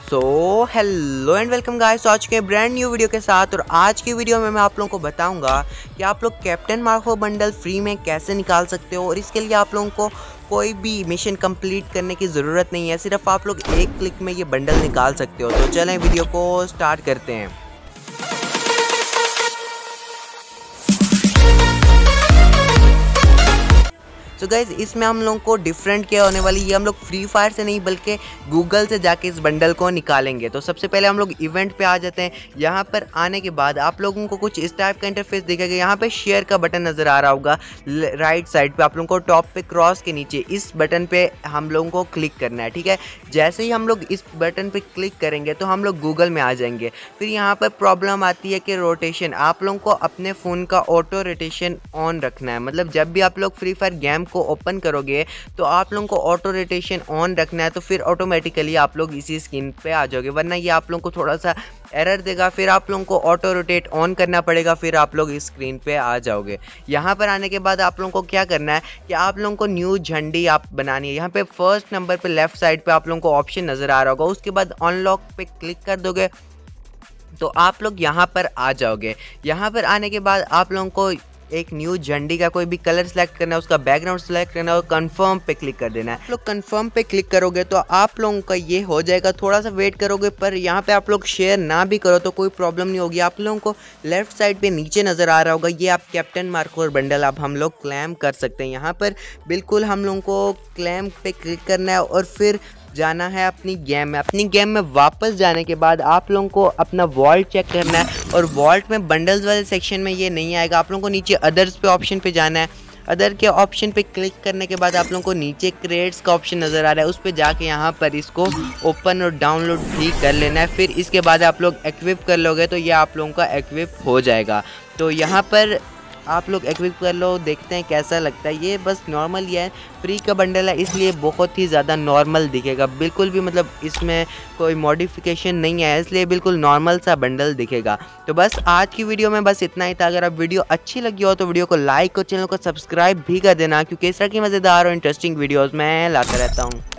So hello and welcome guys, आज के brand new video के साथ। और आज की वीडियो में मैं आप लोगों को बताऊंगा कि आप लोग कैप्टन मार्को बंडल फ्री में कैसे निकाल सकते हो। और इसके लिए आप लोगों को कोई भी मिशन कंप्लीट करने की ज़रूरत नहीं है, सिर्फ आप लोग एक क्लिक में ये बंडल निकाल सकते हो। तो चलें वीडियो को स्टार्ट करते हैं। तो गाइज़ इसमें हम लोगों को डिफरेंट क्या होने वाली, ये हम लोग फ्री फायर से नहीं बल्कि गूगल से जाके इस बंडल को निकालेंगे। तो सबसे पहले हम लोग इवेंट पे आ जाते हैं। यहाँ पर आने के बाद आप लोगों को कुछ इस टाइप का इंटरफेस दिखेगा। यहाँ पे शेयर का बटन नज़र आ रहा होगा राइट साइड पे। आप लोगों को टॉप पे क्रॉस के नीचे इस बटन पे हम लोगों को क्लिक करना है, ठीक है। जैसे ही हम लोग इस बटन पे क्लिक करेंगे तो हम लोग गूगल में आ जाएंगे। फिर यहाँ पर प्रॉब्लम आती है कि रोटेशन, आप लोगों को अपने फ़ोन का ऑटो रोटेशन ऑन रखना है। मतलब जब भी आप लोग फ्री फायर गेम को ओपन करोगे तो आप लोगों को ऑटो रोटेशन ऑन रखना है, तो फिर ऑटोमेटिकली आप लोग इसी स्क्रीन पे आ जाओगे। वरना ये आप लोगों को थोड़ा सा एरर देगा, फिर आप लोगों को ऑटो रोटेट ऑन करना पड़ेगा, फिर आप लोग इस स्क्रीन पे आ जाओगे। यहाँ पर आने के बाद आप लोगों को क्या करना है कि आप लोगों को न्यू झंडी आप बनानी है। यहाँ पे फर्स्ट नंबर पे लेफ्ट साइड पे आप लोगों को ऑप्शन नज़र आ रहा होगा, उसके बाद अनलॉक पे क्लिक कर दोगे तो आप लोग यहाँ पर आ जाओगे। यहाँ पर आने के बाद आप लोगों को एक न्यू झंडी का कोई भी कलर सेलेक्ट करना है, उसका बैकग्राउंड सेलेक्ट करना है और कंफर्म पे क्लिक कर देना है। आप लोग कंफर्म पे क्लिक करोगे तो आप लोगों का ये हो जाएगा। थोड़ा सा वेट करोगे, पर यहाँ पे आप लोग शेयर ना भी करो तो कोई प्रॉब्लम नहीं होगी। आप लोगों को लेफ्ट साइड पे नीचे नज़र आ रहा होगा, ये आप कैप्टन मार्को बंडल अब हम लोग क्लेम कर सकते हैं। यहाँ पर बिल्कुल हम लोगों को क्लेम पे क्लिक करना है और फिर जाना है अपनी गेम में। अपनी गेम में वापस जाने के बाद आप लोगों को अपना वॉल्ट चेक करना है, और वॉल्ट में बंडल्स वाले सेक्शन में ये नहीं आएगा। आप लोगों को नीचे अदर्स पे ऑप्शन पे जाना है। अदर के ऑप्शन पे क्लिक करने के बाद आप लोगों को नीचे क्रेड्स का ऑप्शन नज़र आ रहा है, उस पर जाके यहाँ पर इसको ओपन और डाउनलोड भी कर लेना है। फिर इसके बाद आप लोग एक्विप कर लोगे तो ये आप लोगों का एक्विप हो जाएगा। तो यहाँ पर आप लोग एक्विप कर लो, देखते हैं कैसा लगता है। ये बस नॉर्मल ही है, फ्री का बंडल है इसलिए बहुत ही ज़्यादा नॉर्मल दिखेगा। बिल्कुल भी मतलब इसमें कोई मॉडिफिकेशन नहीं है, इसलिए बिल्कुल नॉर्मल सा बंडल दिखेगा। तो बस आज की वीडियो में बस इतना ही था। अगर आप वीडियो अच्छी लगी हो तो वीडियो को लाइक और चैनल को सब्सक्राइब भी कर देना, क्योंकि इस तरह की मज़ेदार और इंटरेस्टिंग वीडियोज़ मैं लाता रहता हूँ।